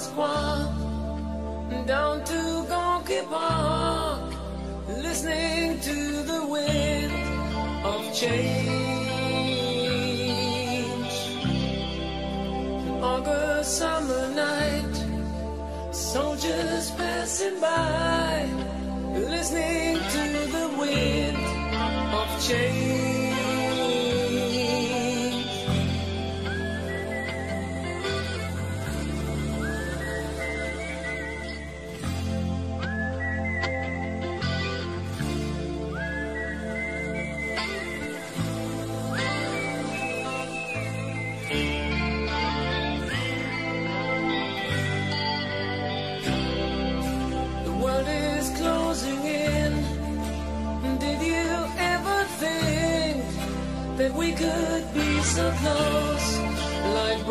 Moscow, down to Gonky Park, listening to the wind of change. An August summer night, soldiers passing by, listening to the wind of change. That we could be so close, like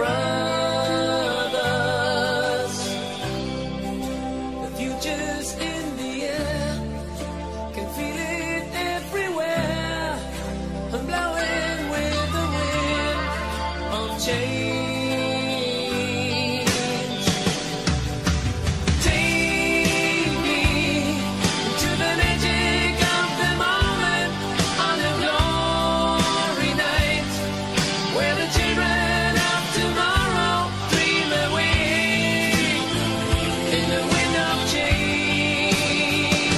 brothers. The future's in the air, can feel it everywhere. I'm blowing with the wind of change. Take me to the magic of the moment on a glory night, where the children of tomorrow dream away in the wind of change.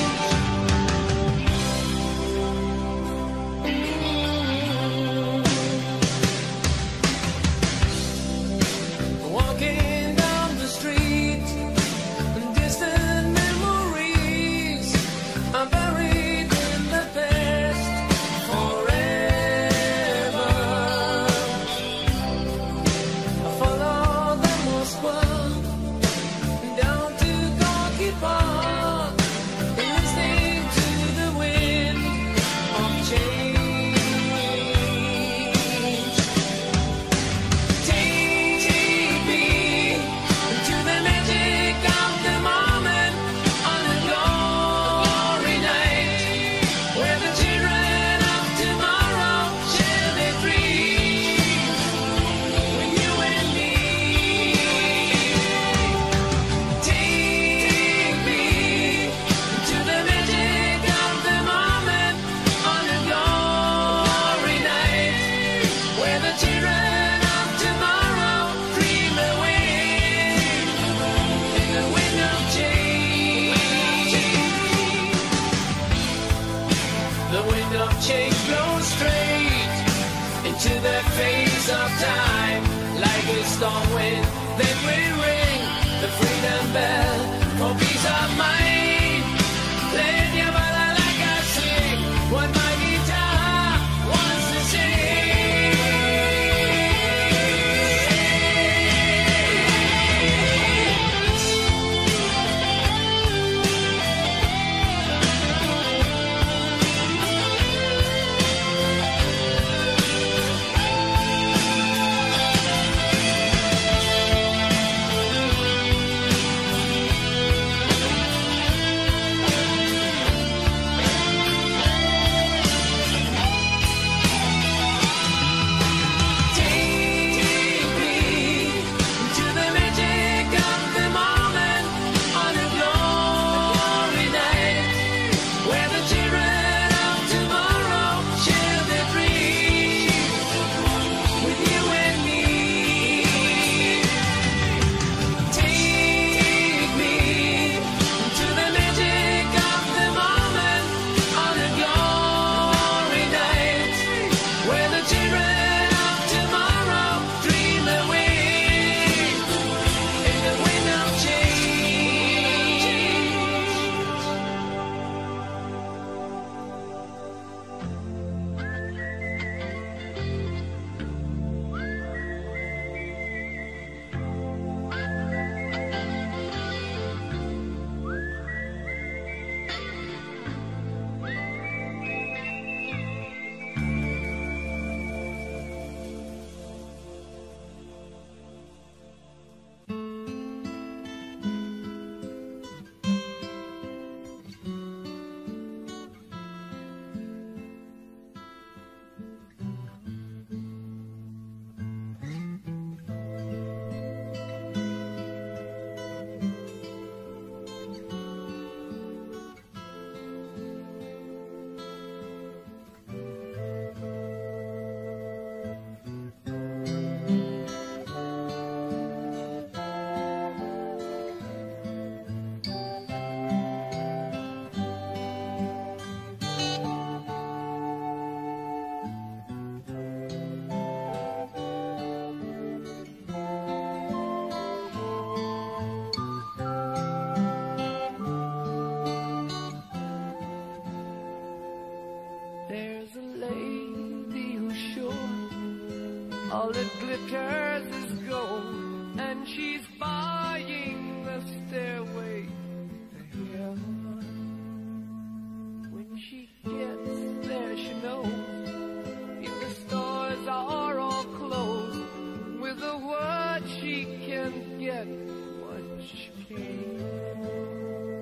All it glitters is gold, and she's buying the stairway to heaven. When she gets there, she knows if the stores are all closed, with a word she can get what she came for.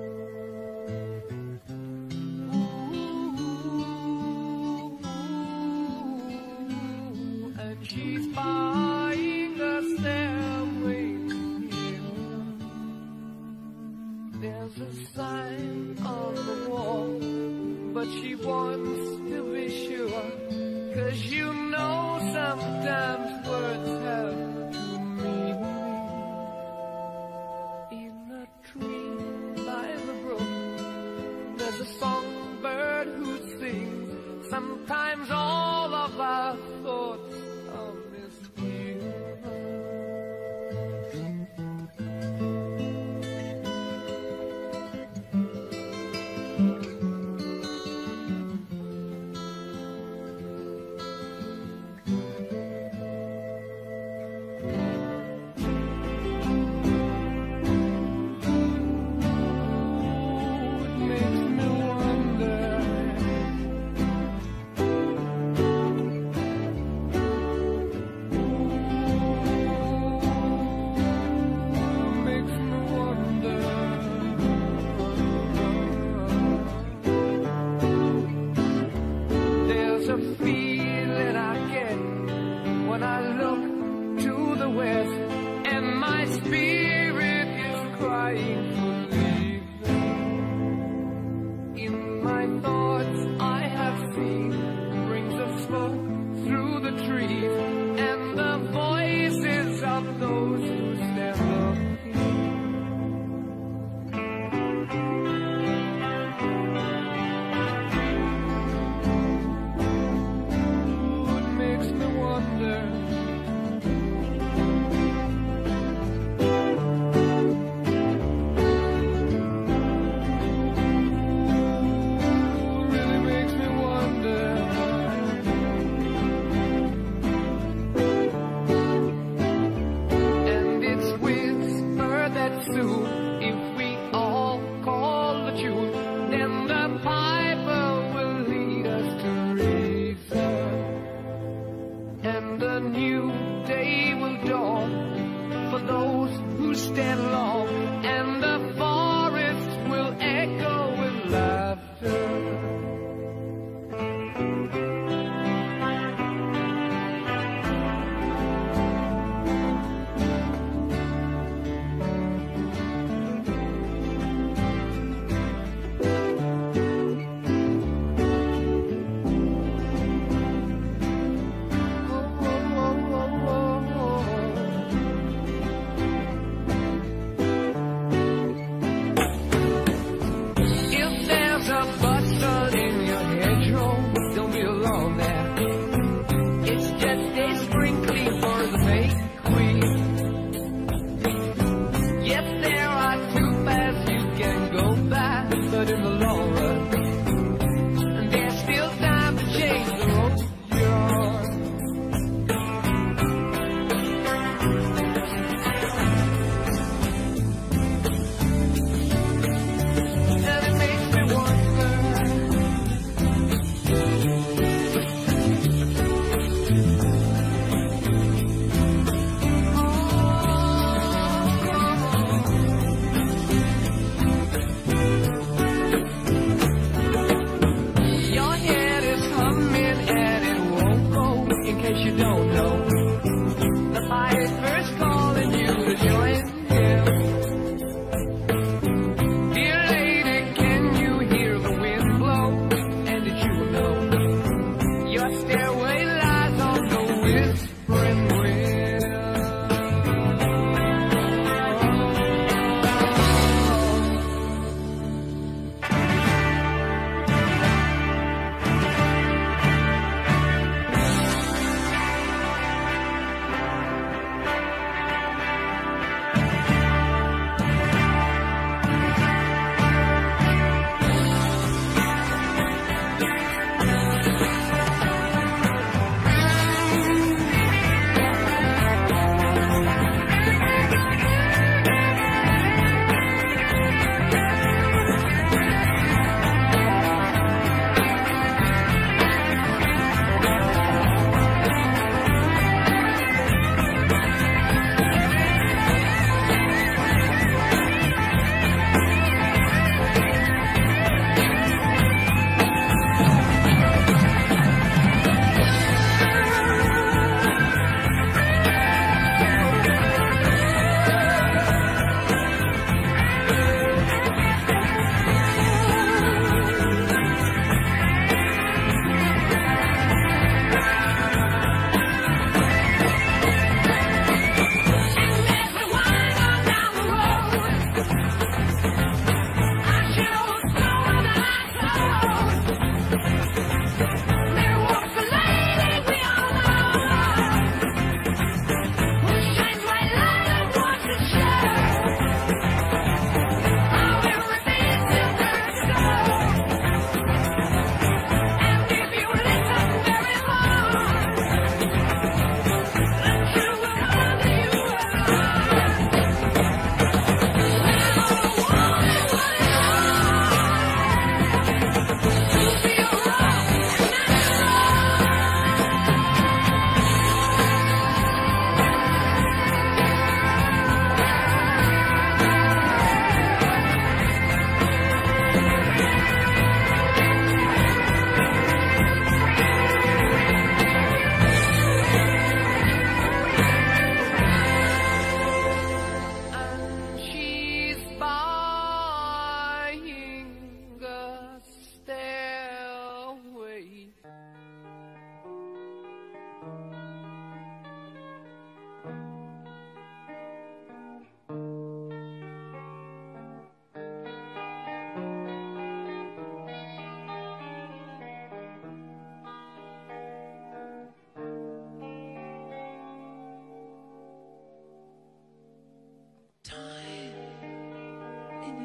She's buying a stairway here. There's a sign on the wall, but she wants to be sure, 'cause you know sometimes words have two meanings. In a tree by the brook, there's a songbird who sings. Sometimes all of our thoughts are misgiven.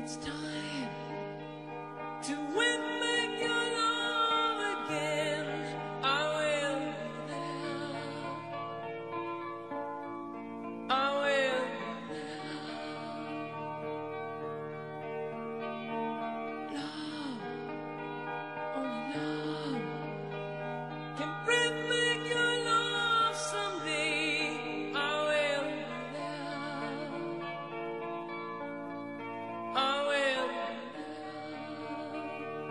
it's time to win back your love again. I will be there. I will be there. Love, only love can bring back your love someday. I will be there. I will be there.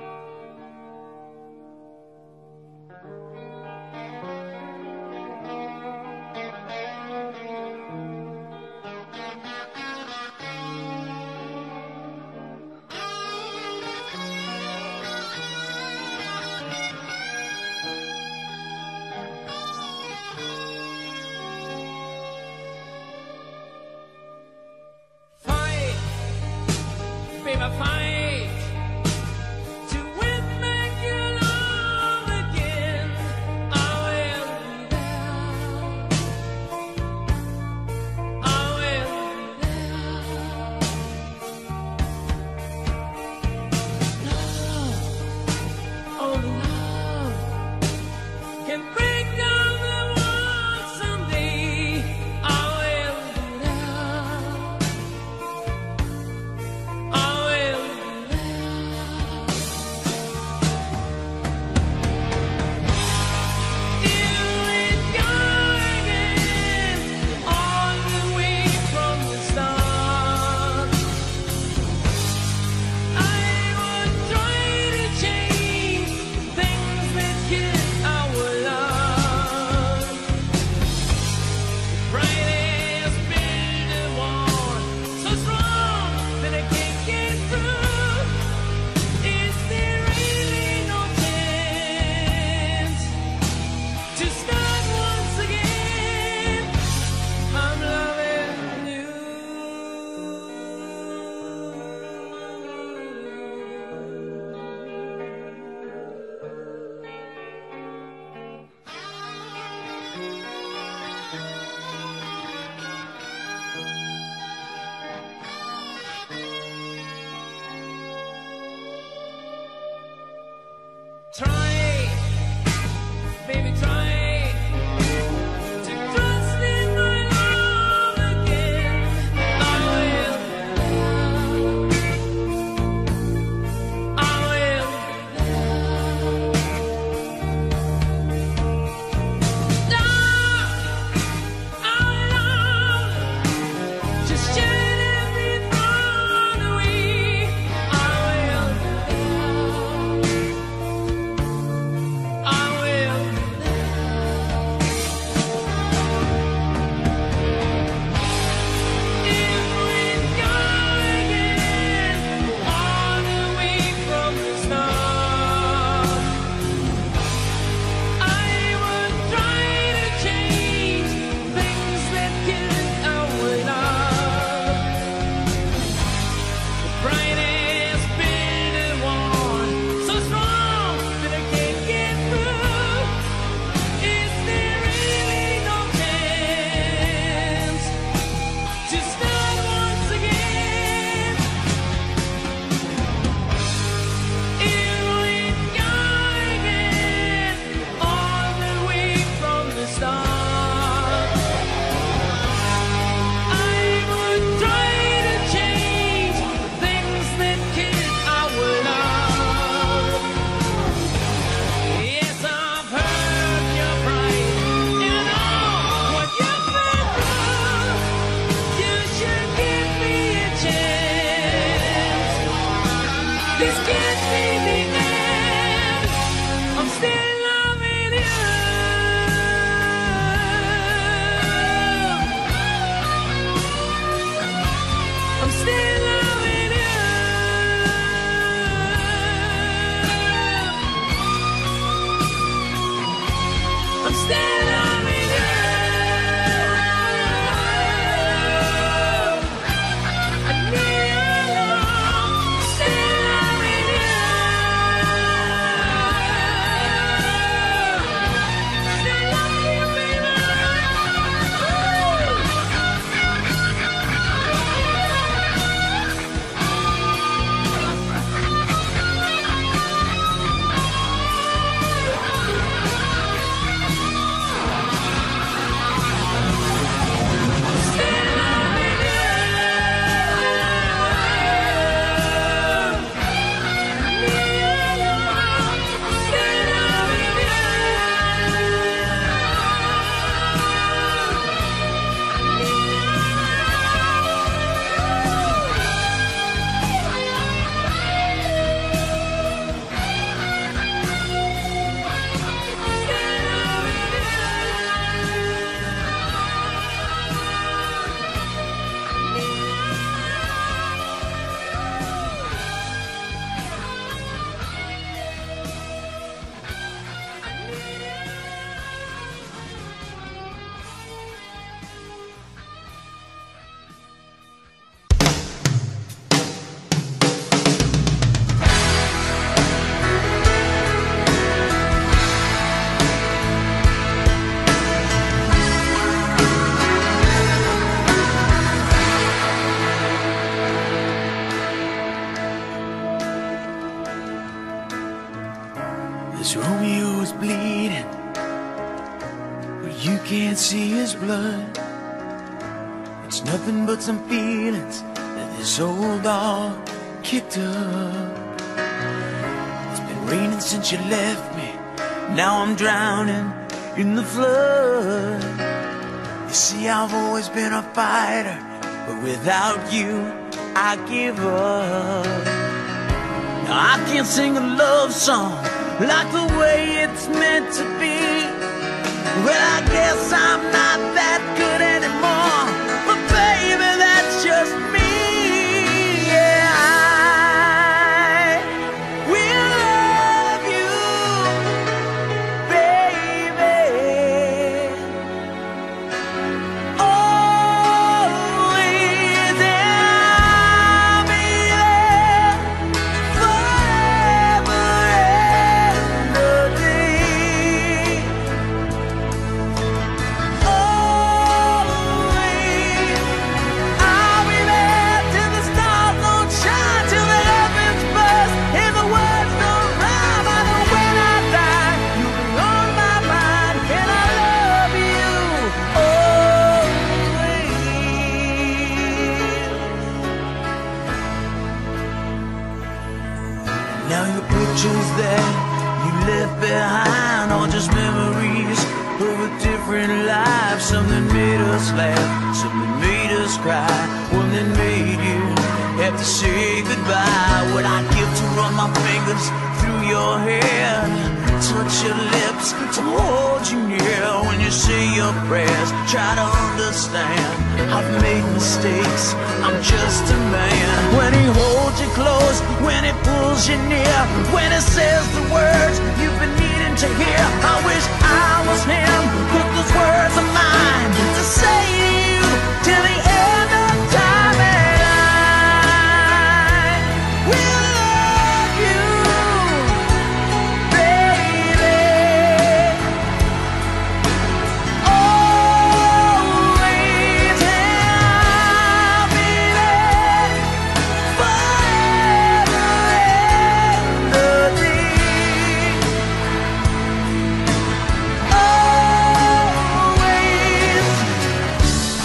his blood. It's nothing but some feelings that this old dog kicked up. It's been raining since you left me. Now I'm drowning in the flood. You see, I've always been a fighter, but without you, I give up. Now I can't sing a love song like the way it's meant to be. Well, I guess I'm not that good anymore, but baby, that's just me. Yeah, I will love you, baby, always, and I'll be there forever and a day. Always, I'll be there till the stars don't shine, till the heavens burst and the words don't rhyme. I know when I die, you'll be on my mind, and I love you always. Now your pictures that you left behind are just memories of a different life. Something made us laugh, something made us cry, one that made you have to say goodbye. What I'd give to run my fingers through your hair, touch your lips, to hold you near when you say your prayers. Try to understand, I've made mistakes, I'm just a man. When he holds you close, when he pulls you near, when he says the words you've been needing to hear, I wish I was him, put those words of mine to say to you till the end of time. And I will love you, baby, always, and I'll be there forever and a day. Always,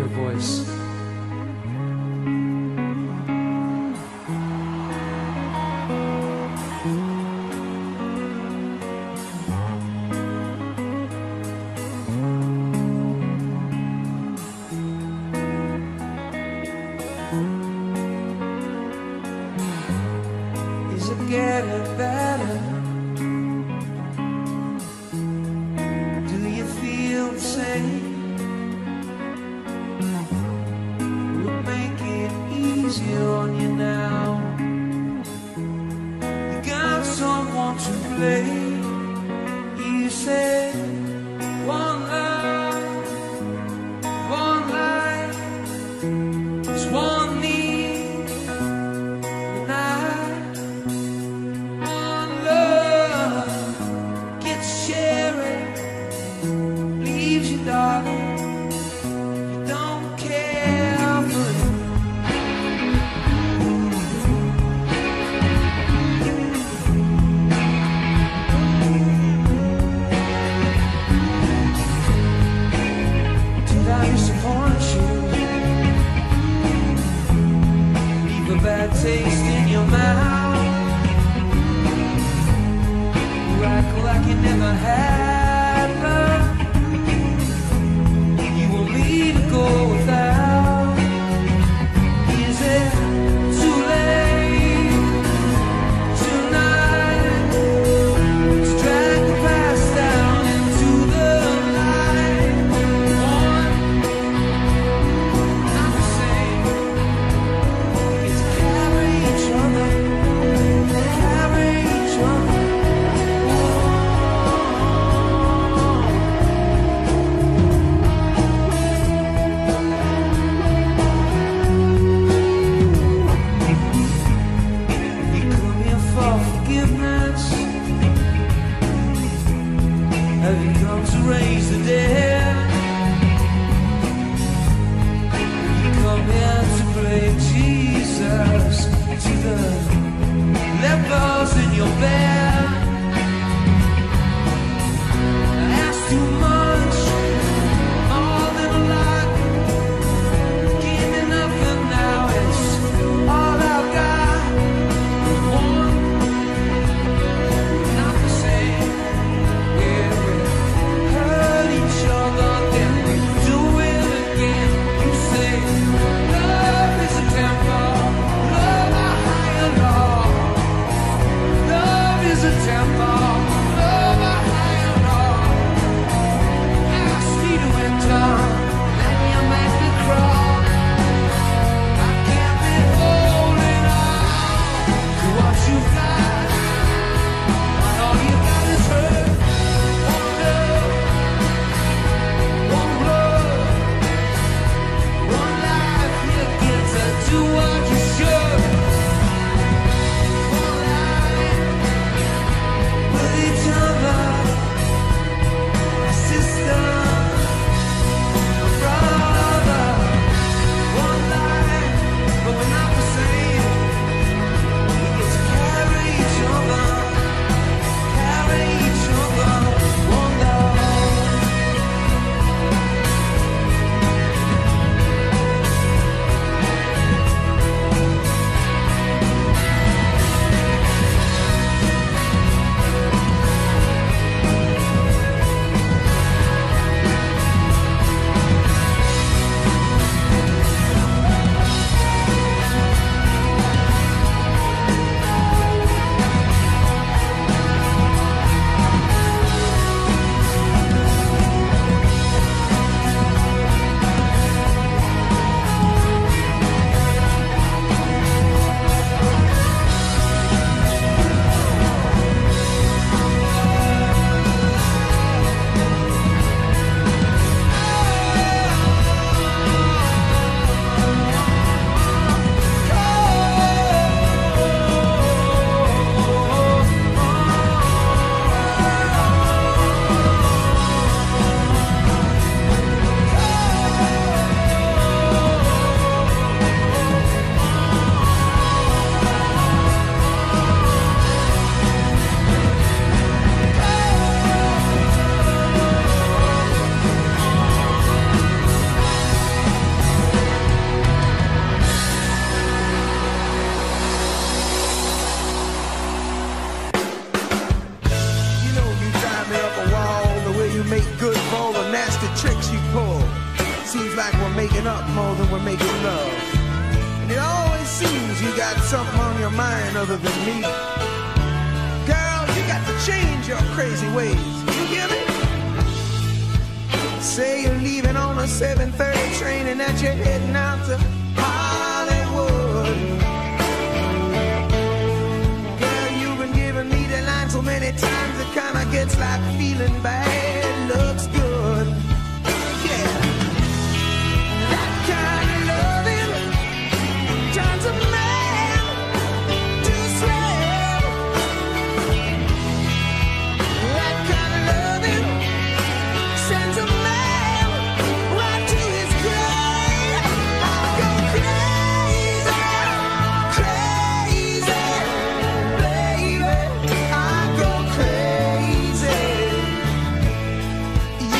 voice. Is it getting better? Do you feel the same? We'll make it easier on you now. You got someone to blame. You said one love, one life, it's one need, and one love gets sharing, leaves you, darling. You don't care for it. Did I disappoint you? Leave a bad taste in your mouth. You act like you never had love. You want me to go without. Is it too late tonight to drag the past down into the light? One, not the same. It's carry each other, carry each other. You come here for forgiveness. Have you come to raise the dead? You come here to blame Jesus to the lepers in your bed. That's too much, more than a lot. Give me nothing now, it's all I've got. One, not the same. Yeah, we hurt each other, then we do it again. You say love is a temper, love a higher law. Love is a making up more than we're making love. And it always seems you got something on your mind other than me. Girl, you got to change your crazy ways. You hear me? Say you're leaving on a 7:30 train and that you're heading out to Hollywood. Girl, you've been giving me the line so many times it kinda gets like feeling bad looks good. Yeah, that kind of loving turns a man to slave. That kind of loving sends a man right to his grave. I go crazy, crazy, baby. I go crazy.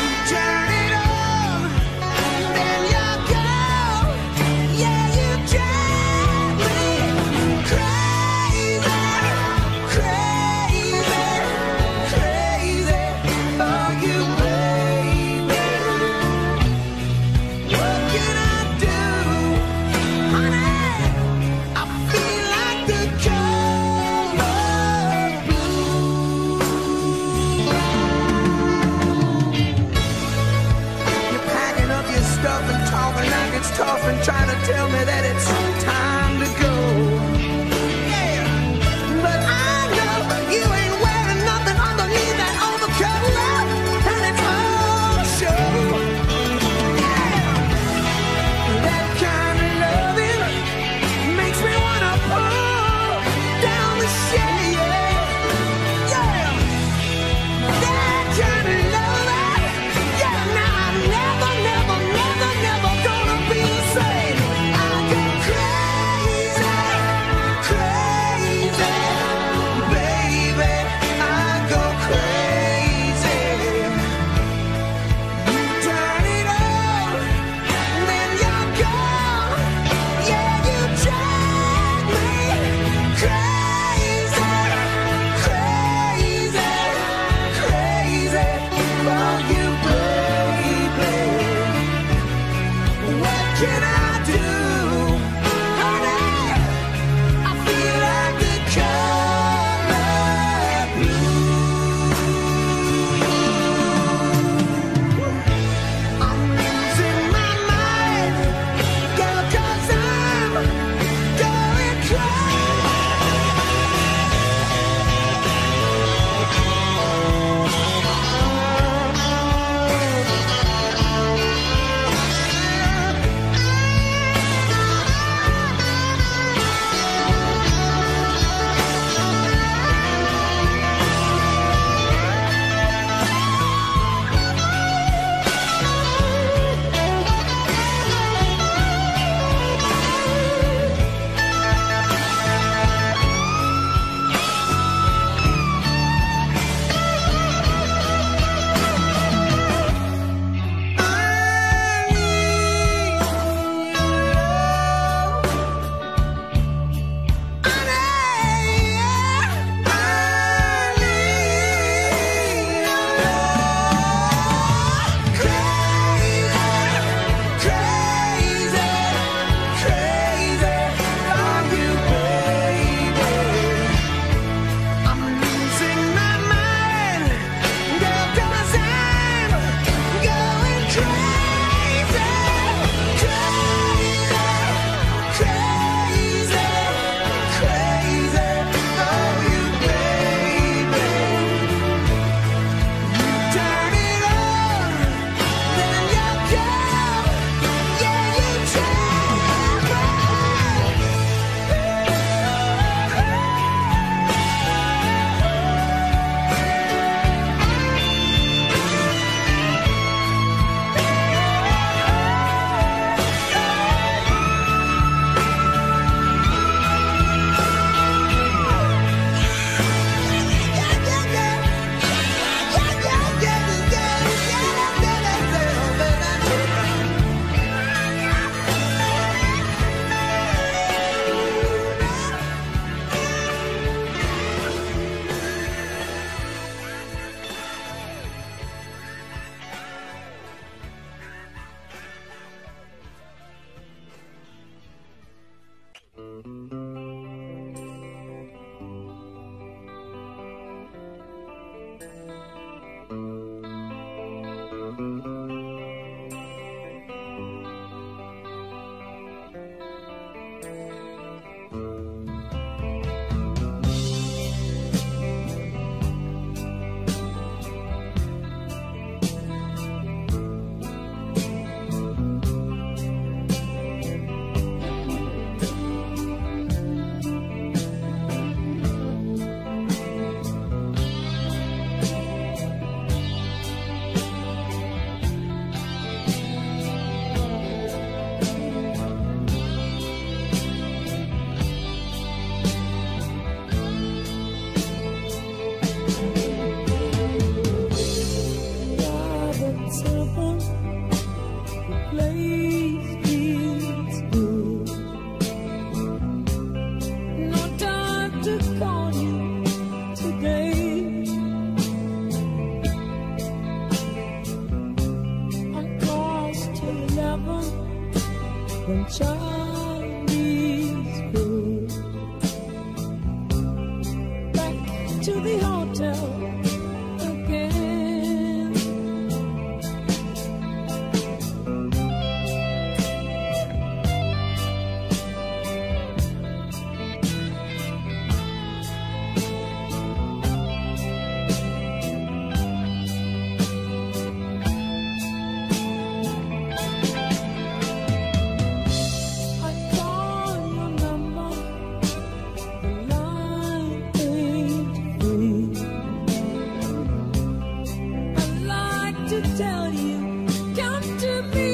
tell you, come to me.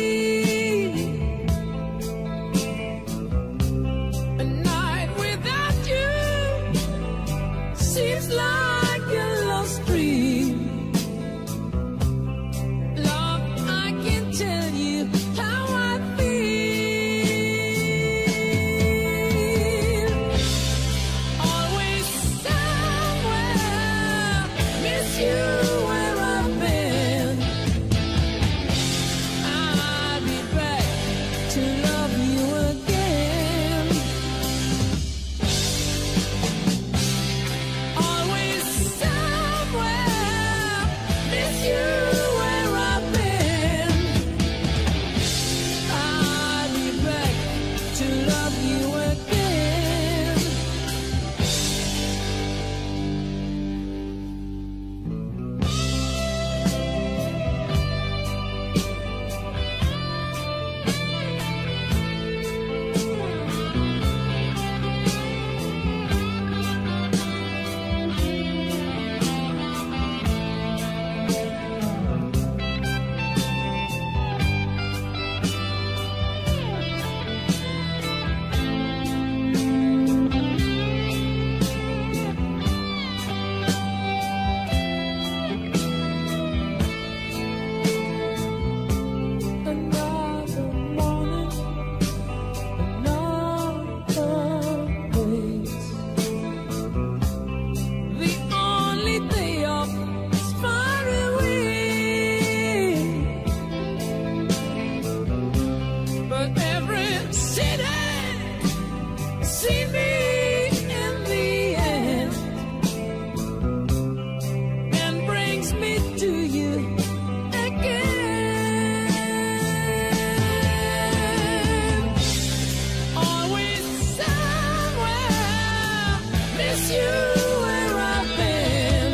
A night without you seems like a lost dream. Love, I can tell you how I feel. Always somewhere, miss you where I've been. I'll be back to love you again. Always somewhere, miss you where I've been. I'll be back to love you again. Another morning, another place. The only day off is far away, but every city see me in the end and brings me to you again. Always somewhere, miss you where I've been.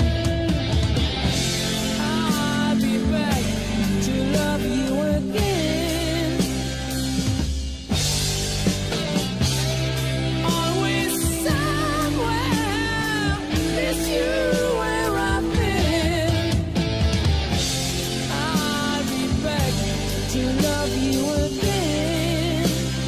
I'll be back to love you again. Always somewhere, miss you where I've been. I'll be back to love you again.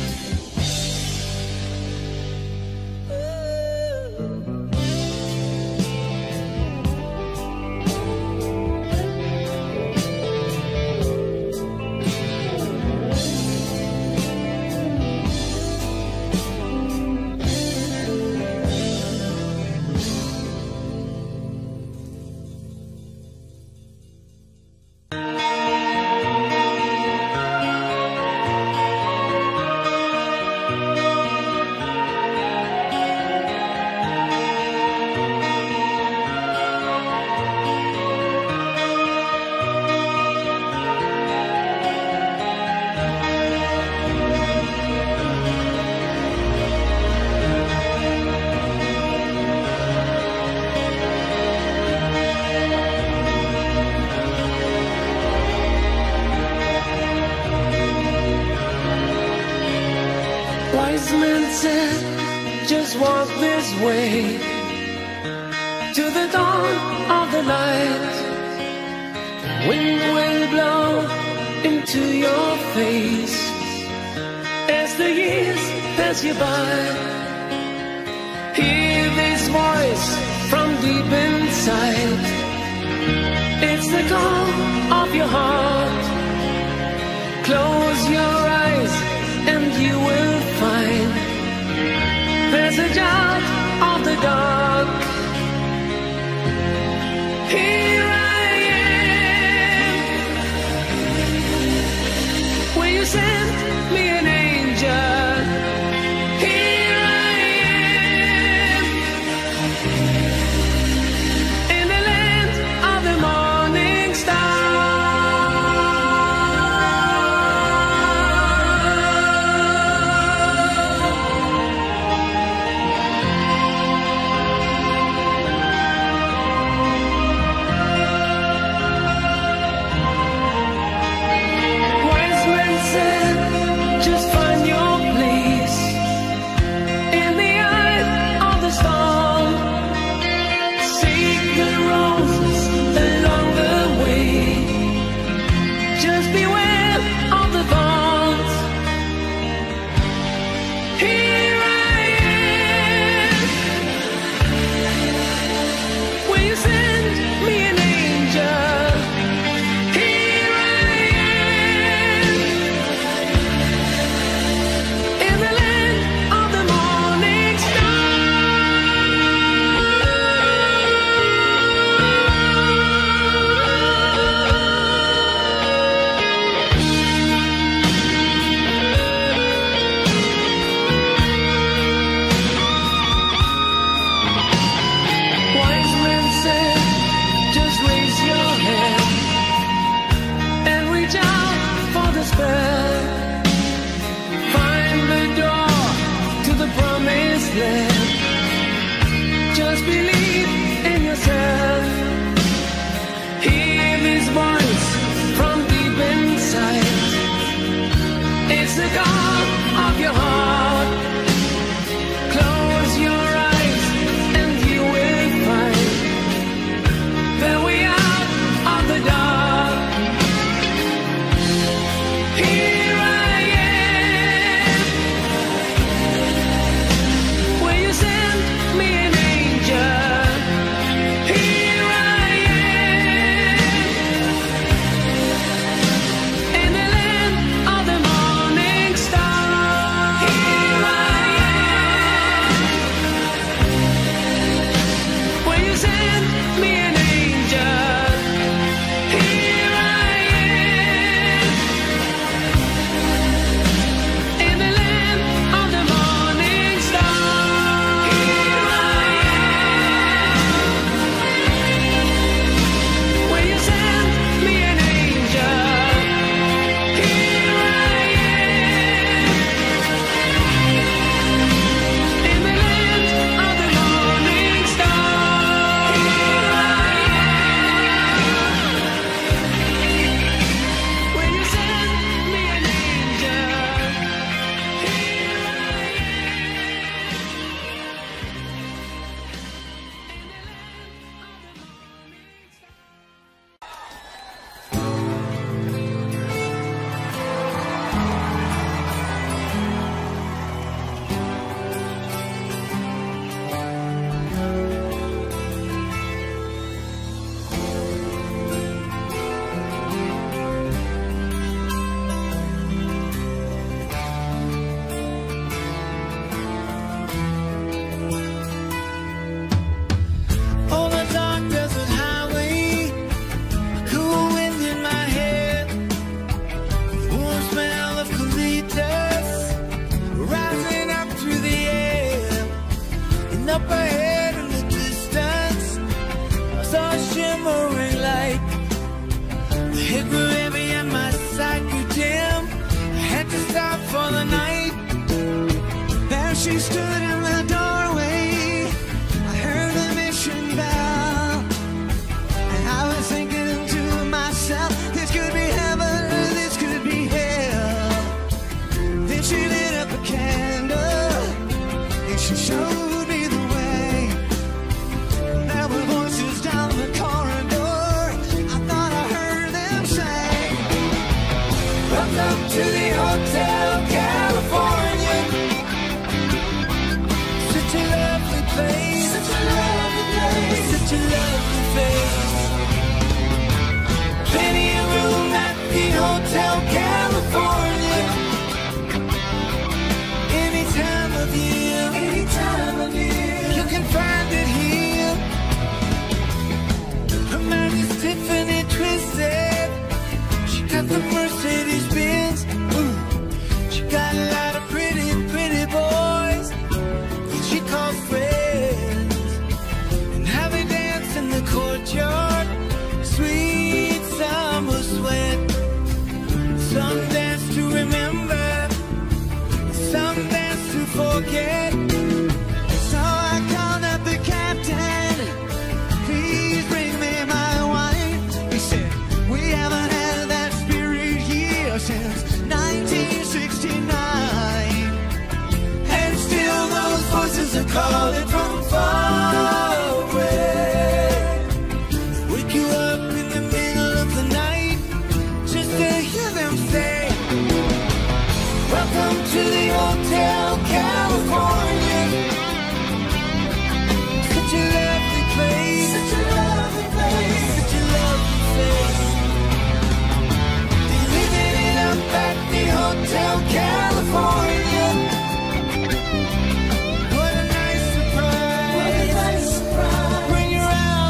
Wise men said, just walk this way to the dawn of the light. The wind will blow into your face as the years pass you by. Hear this voice from deep inside. It's the call of your heart. Close your eyes and you will find there's a child of the dark. Here I am. Will you send me an angel? Here I am. In the land of the morning star. glad. Just believe in yourself. Hear this voice from deep inside. It's the call of your heart. Close your eyes and you will find the way out of the dark. Here I am. Will you send me an angel? Here I am. In the land of the morning star. Here I am. Will you send me an angel? Here I am. In the land of the morning star. Here I am. Will you send me an angel? Here I am. In the land of the morning star. Here I am. Will you send me an angel? Here I On a dark desert highway, a cool wind in my hair, warm smell of colitas rising up through the air. And up ahead in the distance, I saw a shimmering light. The head grew heavy and my sight grew dim. I had to stop for the night. There she stood in the doorway. I heard the mission bell, and I was thinking to myself, this could be heaven or this could be hell. Then she lit up a candle, and she showed me the way. There were voices down the corridor. I thought I heard them say, welcome to the Hotel California. Such a lovely place, such a lovely place, such a lovely face. Plenty of room at the Hotel California. Any time of year, you can find it here. Her mind is Tiffany twisted. She got the Mercedes Benz. Ooh. She got a lot of pretty, pretty boys that she calls friends. And how they dance in the courtyard, sweet summer sweat. Some dance to remember, some dance to forget. So I called up the captain, please bring me my wine. He said, we haven't had that spirit here since 1969. And still those voices are calling from far away. Wake you up in the middle of the night just to hear them say, welcome to the Hotel California. Such a lovely place, such a lovely place, such a lovely place. They're living it up at the Hotel California. What a nice surprise, what a nice surprise. Bring your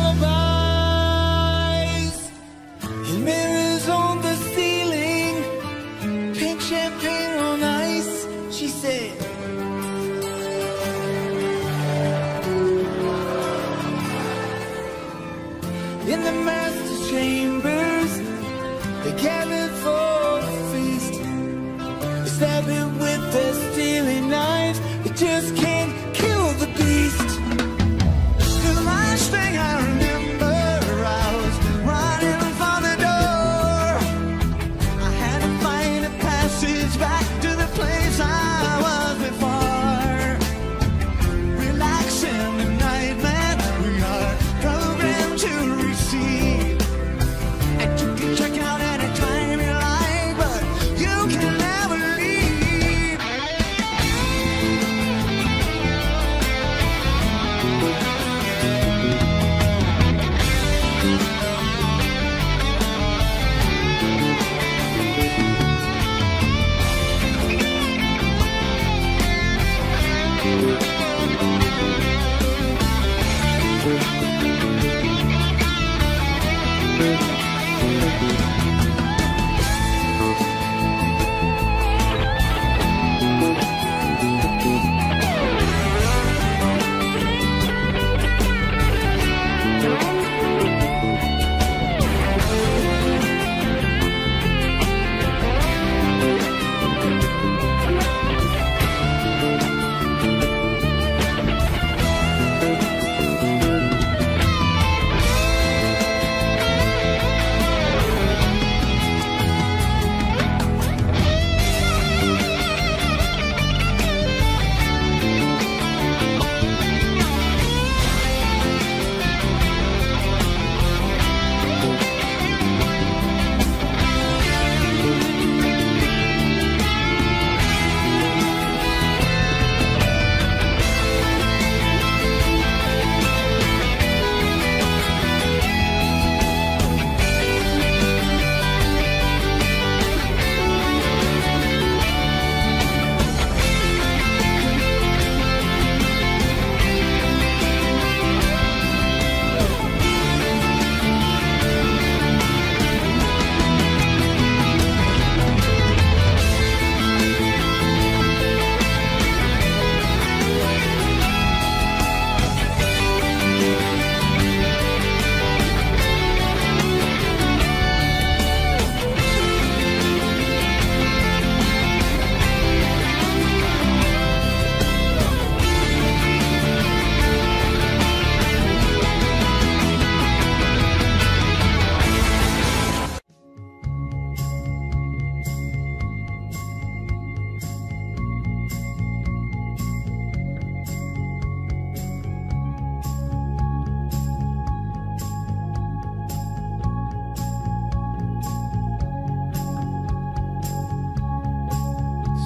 alibis. And mirrors on the ceiling, pink champagne on ice. She said, in the master's chambers, they gathered for a feast. They stab it with their steely knives. They just can't kill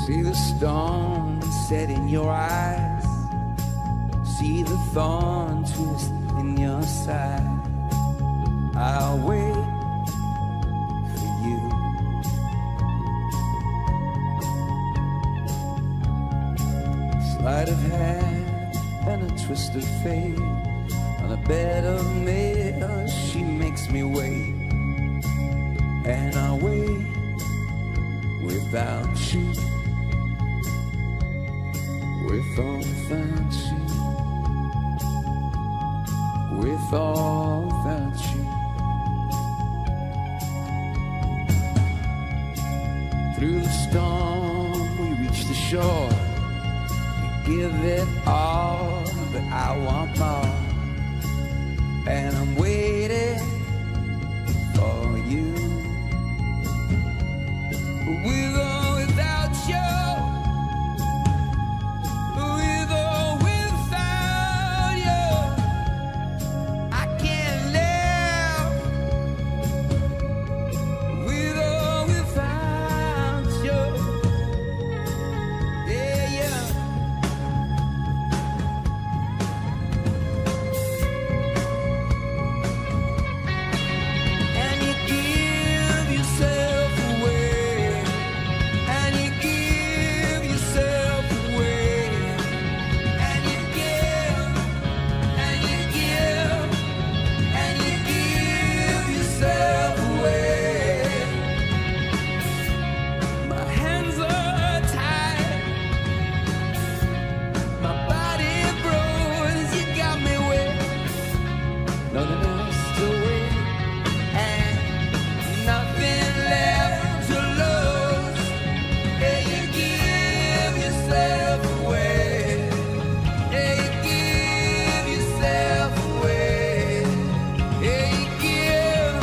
See the storm set in your eyes, see the thorn twist in your side. I'll wait for you. Sleight of hand and a twist of fate, on a bed of nails she makes me wait. And I'll wait without you, with or without you, with or without you. Through the storm we reach the shore, we give it all, but I want more. And I'm waiting for you, with or without you, with or without you. I can't live with or without you. Yeah, yeah. And you give yourself away, and you give yourself away, and you give, and you give, and you give yourself away. My hands are tied, my body froze, you got me wet, nothing else to wait, and nothing left to lose. Yeah, you give yourself away, yeah, you give yourself away, yeah, you give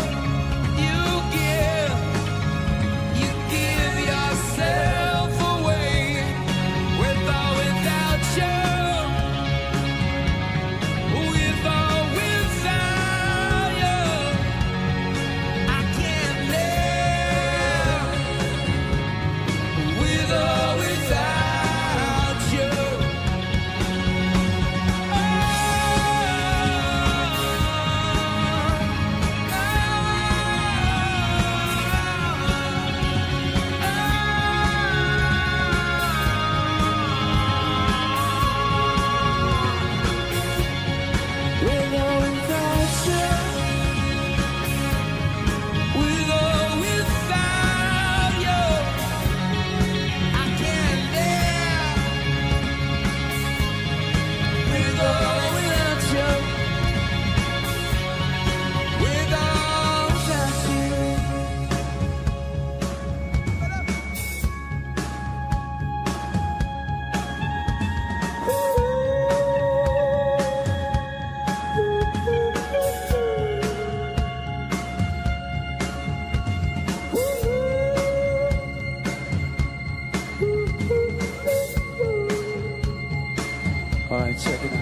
yourself away, with or without you, with or without you. I can't live with or without you. With or without you, with or without you, I can't live with or without you, with or without you. All right, check it out.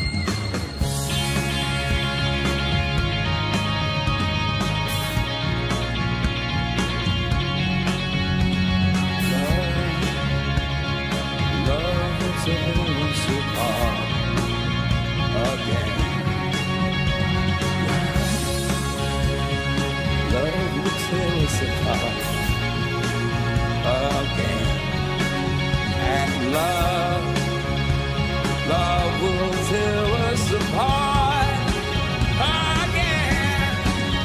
Love will tear us apart again. Love will tear us apart again. And love will tear us apart again.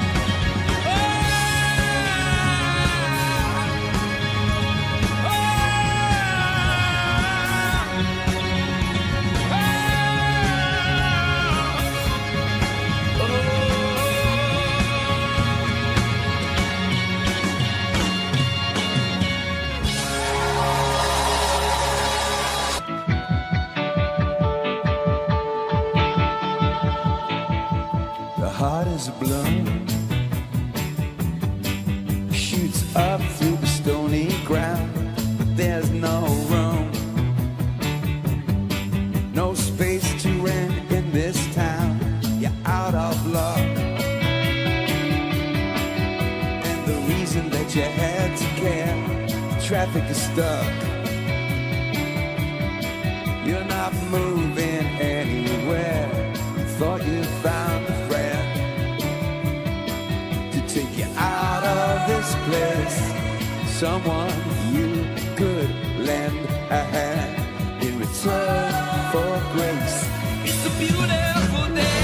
The heart is a balloon, shoots up through the stony ground, but there's no room, no space to rent in this town. You're out of luck, and the reason that you had to care, traffic is stuck. you're not moving anywhere. Thought you found a friend to take you out of this place. Someone you could lend a hand in return for grace. It's a beautiful day.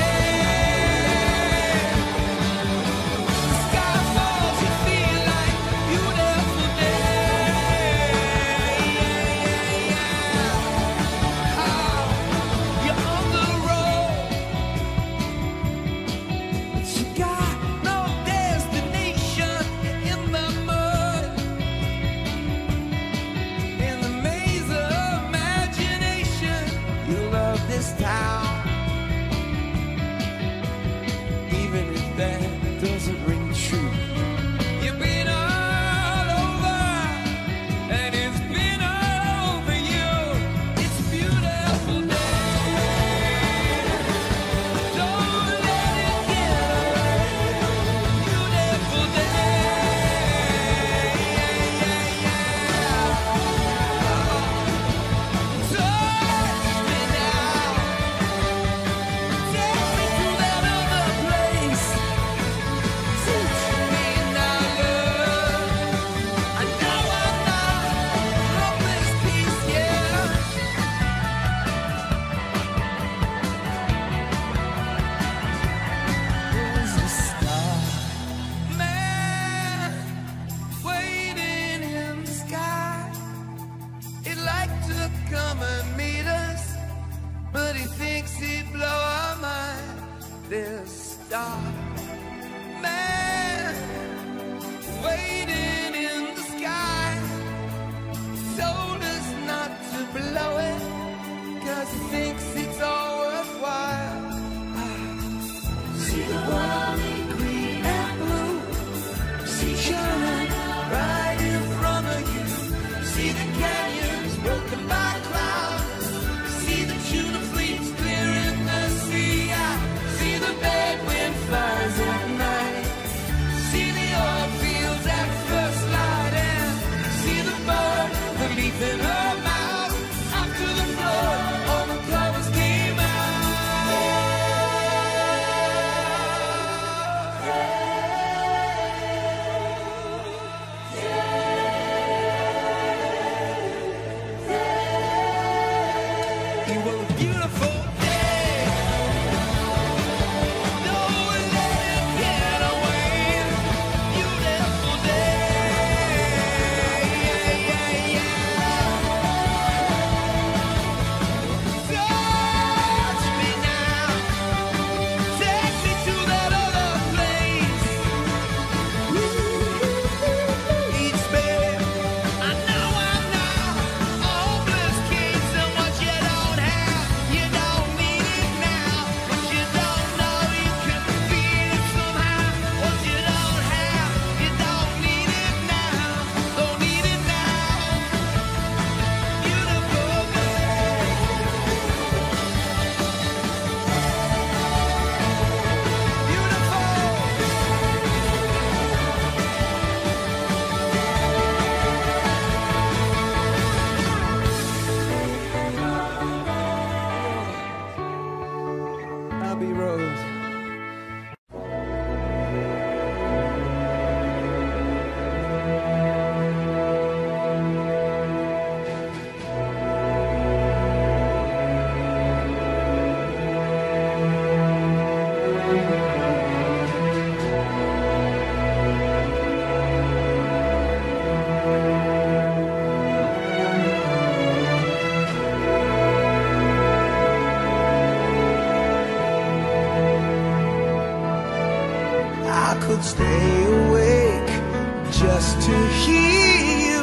could stay awake just to hear you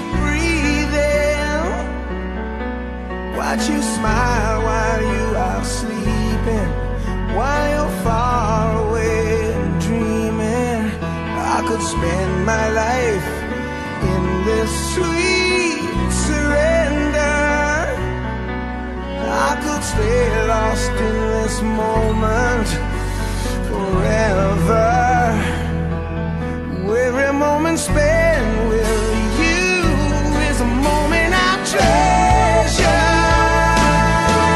breathing. Watch you smile while you are sleeping, while you're far away and dreaming. I could spend my life in this sweet surrender. I could stay lost in this moment forever. Every moment spent with you is a moment I treasure.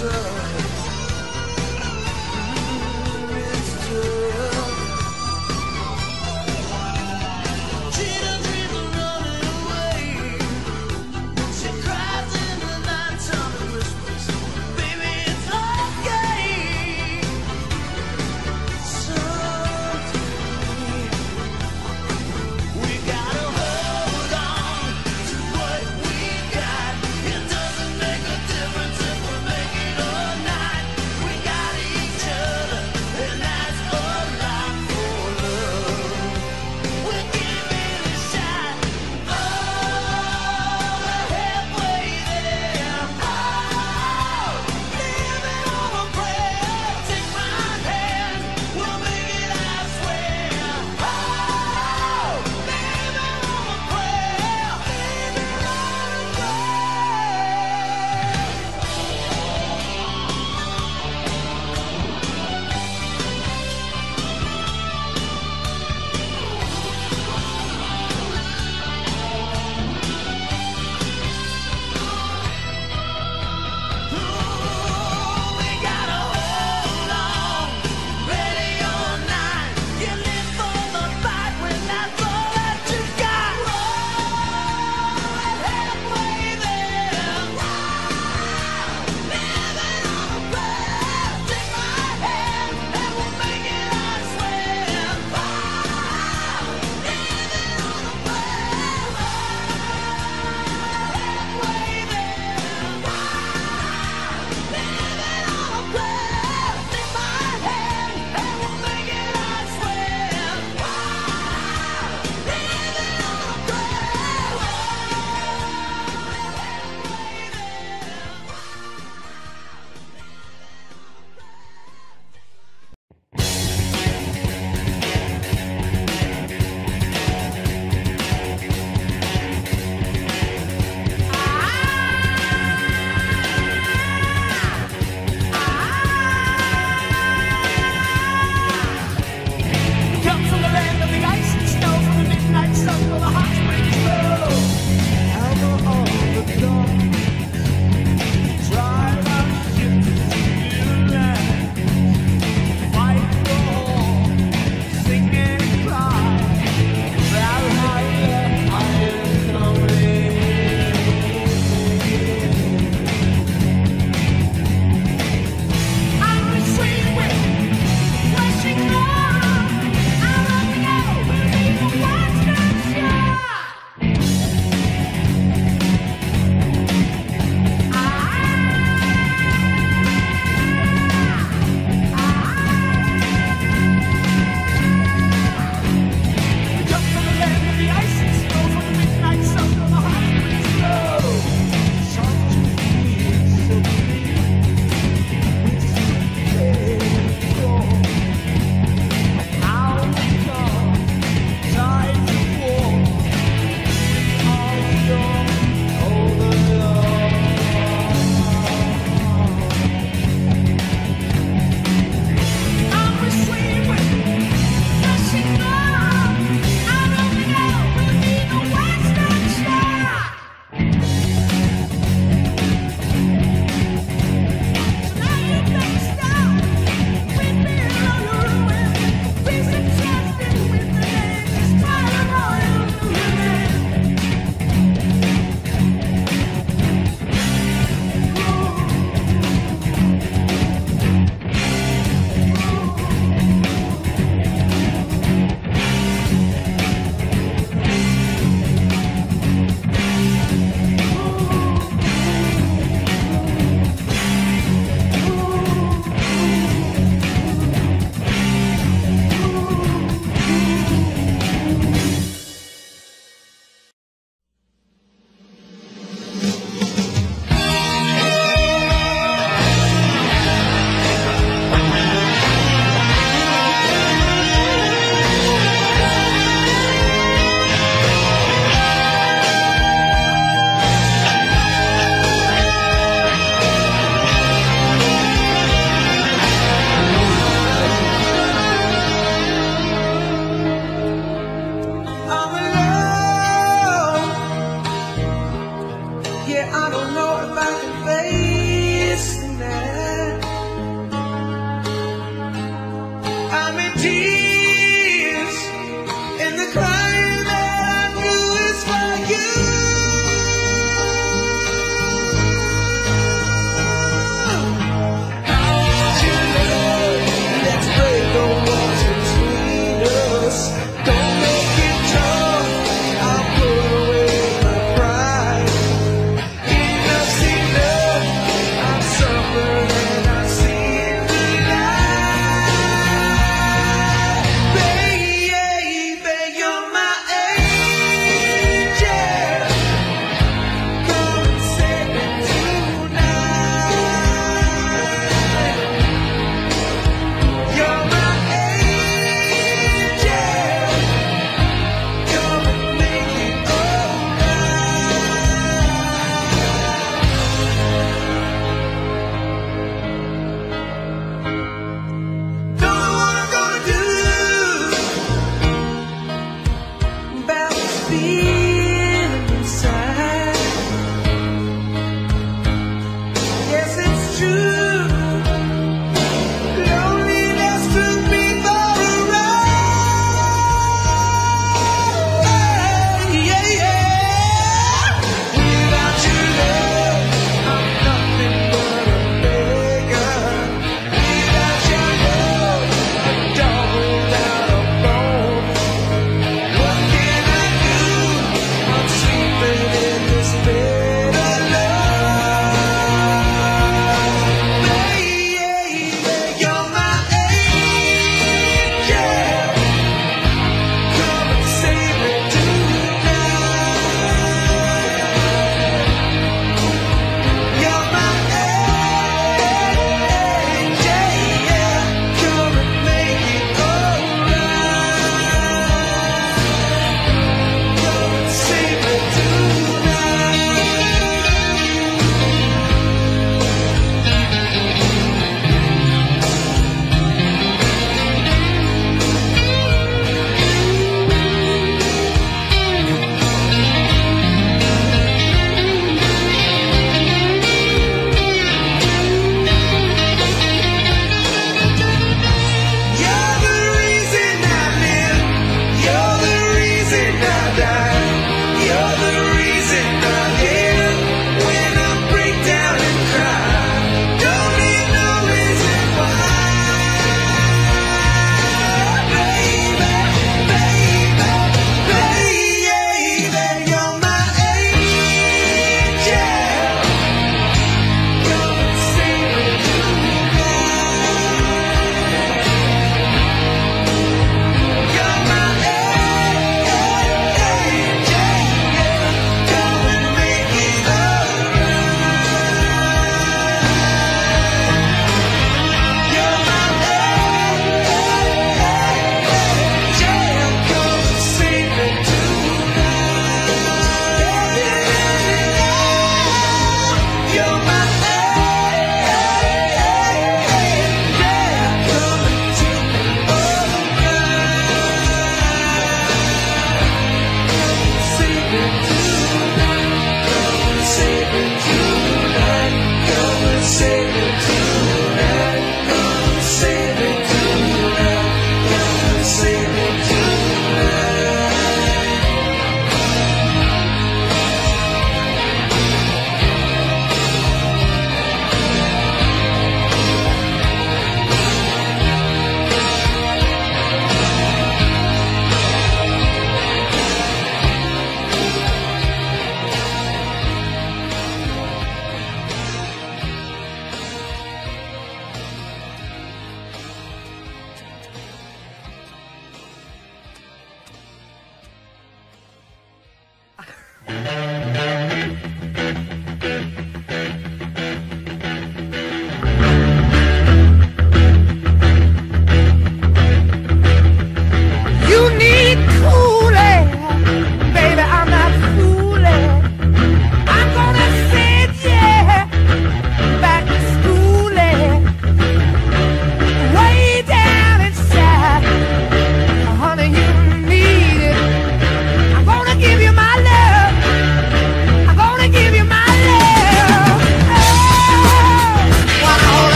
answer.